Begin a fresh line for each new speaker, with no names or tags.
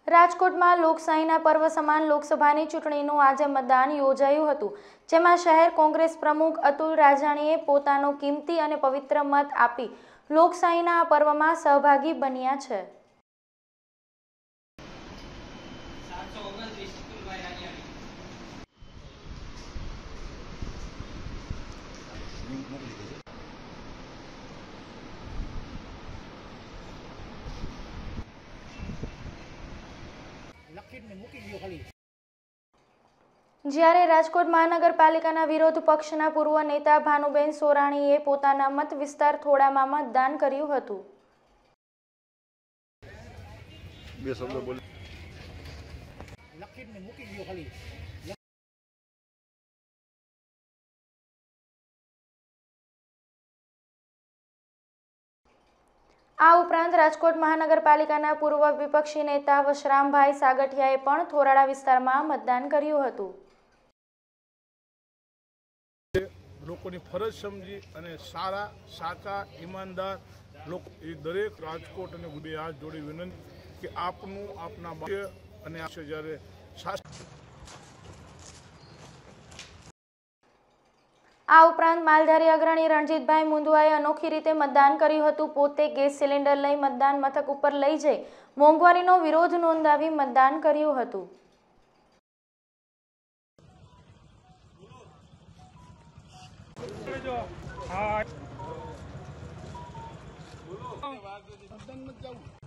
રાજકોટમાં લોકશાહીના પર્વ સમાન લોકસભાની ચૂંટણીનું આજે મતદાન યોજાયું હતું, જેમાં શહેર કોંગ્રેસ પ્રમુખ અતુલ રાજાણીએ પોતાનો કિંમતી અને પવિત્ર મત આપી લોકશાહીના આ પર્વમાં સહભાગી બન્યા છે। જ્યારે રાજકોટ મહાનગરપાલિકાના વિરોધ પક્ષના પૂર્વ નેતા ભાનુબેન સોરાણીએ પોતાના મત વિસ્તાર થોડામાં મતદાન કર્યું હતું। આ ઉપરાંત રાજકોટ મહાનગરપાલિકાના પૂર્વ વિપક્ષી નેતા વશરામભાઈ સાગઠિયાએ પણ થોરાળા વિસ્તારમાં મતદાન કર્યું હતું।
લોકોની ફરજ સમજી અને સારા સાચા ઈમાનદાર લોકો એ દરેક રાજકોટ અને બે હાથ જોડી વિનંતી કે આપનું આપના બાળક અને જ્યારે
આ ઉપરાંત માલધારી અગ્રણી રણજીતભાઈ મુંદવાએ અનોખી રીતે મતદાન કર્યું હતું। પોતે ગેસ સિલિન્ડર લઈ મતદાન મથક ઉપર લઈ જઈ મોંઘવારીનો વિરોધ નોંધાવી મતદાન કર્યું હતું।
હા